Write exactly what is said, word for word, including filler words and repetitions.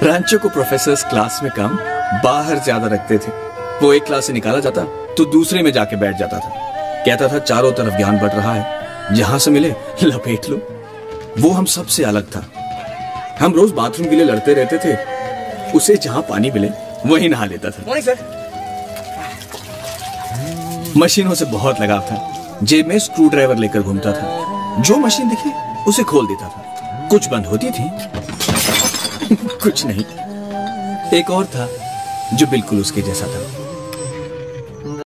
रांचो को professors class में कम, बाहर ज्यादा रखते थे। वो एक क्लास से निकाला जाता तो दूसरे में जाके बैठ जाता था। कहता था चारों तरफ ज्ञान बढ़ रहा है, जहां से मिले लपेट लो। वो हम सबसे अलग था। हम रोज बाथरूम के लिए लड़ते रहते थे, उसे जहां पानी मिले वहीं नहा लेता था। Morning sir. मशीनों से बहुत लगाव था। जेब में स्क्रू ड्राइवर लेकर घूमता था। जो मशीन दिखे उसे खोल देता था। कुछ बंद होती थी कुछ नहीं। एक और था जो बिल्कुल उसके जैसा था।